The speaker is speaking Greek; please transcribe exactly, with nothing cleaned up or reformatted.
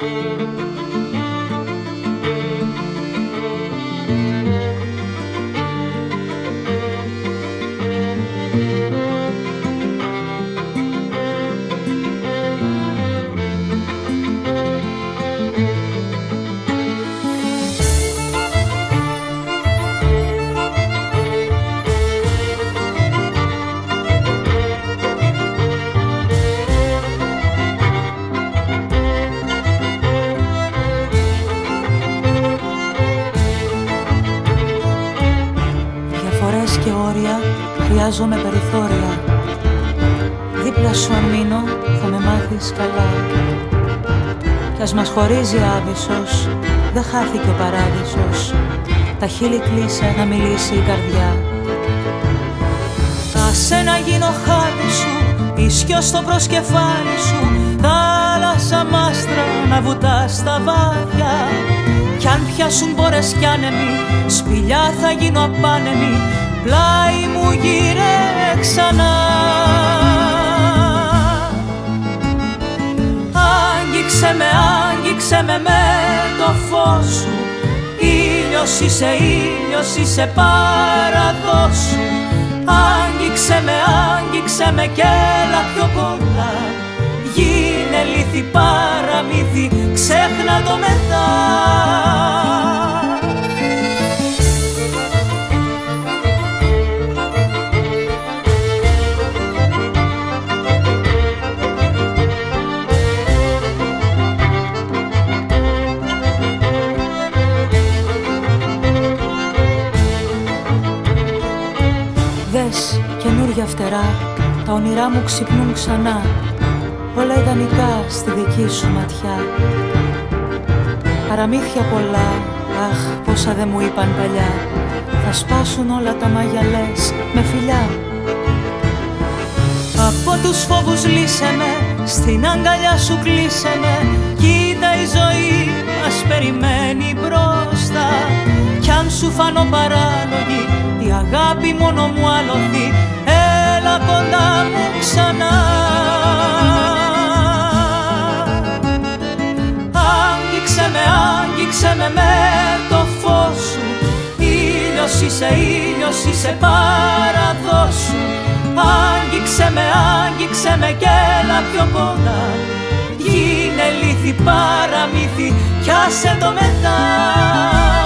Και όρια χρειάζομαι περιθώρια. Δίπλα σου αν μείνω θα με μάθεις καλά. Κι ας μας χωρίζει άβυσσος, δεν χάθηκε ο παράδεισος. Τα χείλη κλείσε να μιλήσει η καρδιά. Άσε να γίνω χάδι σου, ίσιο στο προσκεφάλι σου. Θάλασσα μάστρα να βουτά στα βάθια. Κι αν πιάσουν μπόρες κι άνεμοι, σπηλιά θα γίνω απάνεμη. Πλάι μου γύρε ξανά. Άγγιξε με, άγγιξε με με το φως σου. Ήλιος είσαι, ήλιος είσαι, παραδόσου. Άγγιξε με, άγγιξε με κι έλα πιο κοντά. Γίνε λύθη παραμύθι, ξέχνα το μετά. Δες καινούρια φτερά, τα όνειρά μου ξυπνούν ξανά. Όλα ιδανικά στη δική σου ματιά. Παραμύθια πολλά, αχ πόσα δε μου είπαν παλιά. Θα σπάσουν όλα τα μάγια λες με φιλιά. Από τους φόβους λύσε με, στην αγκαλιά σου κλείσε με. Κοίτα η ζωή μας περιμένει μπροστά. Κι αν σου φανώ παράλογη, η αγάπη μόνο μου αλωθεί. Έλα κοντά μου ξανά. Άγγιξε με, άγγιξε με με το φως σου. Ήλιος είσαι, ήλιος είσαι, παραδόσου. Άγγιξε με, άγγιξε με κι έλα πιο κοντά. Γίνε λύθη παραμύθι κι άσε το μετά.